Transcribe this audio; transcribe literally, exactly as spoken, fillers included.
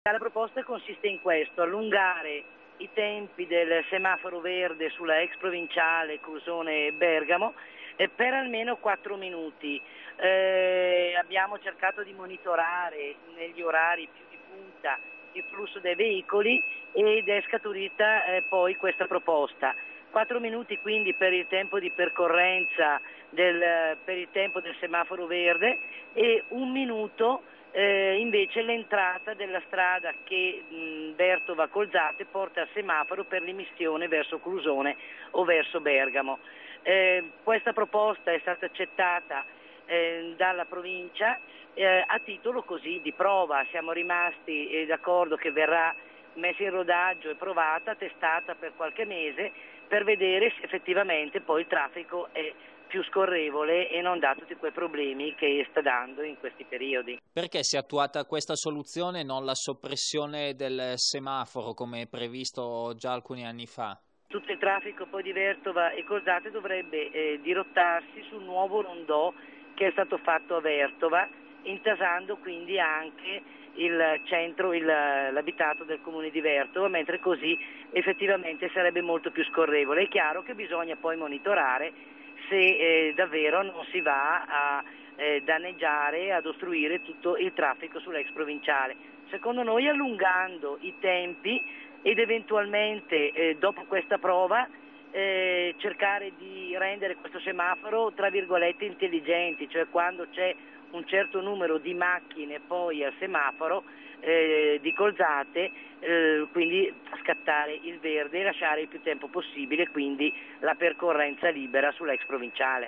La proposta consiste in questo: allungare i tempi del semaforo verde sulla ex provinciale Crusone-Bergamo eh, per almeno quattro minuti. Eh, abbiamo cercato di monitorare negli orari più di punta il flusso dei veicoli ed è scaturita eh, poi questa proposta. quattro minuti quindi per il tempo di percorrenza del, per il tempo del semaforo verde e un minuto Eh, invece l'entrata della strada che mh, Bertova-Colzate porta al semaforo per l'immissione verso Crusone o verso Bergamo. Eh, questa proposta è stata accettata eh, dalla provincia eh, a titolo così di prova. Siamo rimasti eh, d'accordo che verrà messa in rodaggio e provata, testata per qualche mese per vedere se effettivamente poi il traffico è più scorrevole e non dà tutti quei problemi che sta dando in questi periodi. Perché si è attuata questa soluzione e non la soppressione del semaforo come previsto già alcuni anni fa? Tutto il traffico poi di Vertova e Colzate dovrebbe eh, dirottarsi sul nuovo rondò che è stato fatto a Vertova, intasando quindi anche il centro, il, l'abitato del comune di Vertova, mentre così effettivamente sarebbe molto più scorrevole. È chiaro che bisogna poi monitorare se eh, davvero non si va a eh, danneggiare, ad ostruire tutto il traffico sull'ex provinciale. Secondo noi allungando i tempi ed eventualmente eh, dopo questa prova eh, cercare di rendere questo semaforo tra virgolette intelligenti, cioè quando c'è un certo numero di macchine poi al semaforo eh, di Colzate, eh, quindi scattare il verde e lasciare il più tempo possibile quindi la percorrenza libera sull'ex provinciale.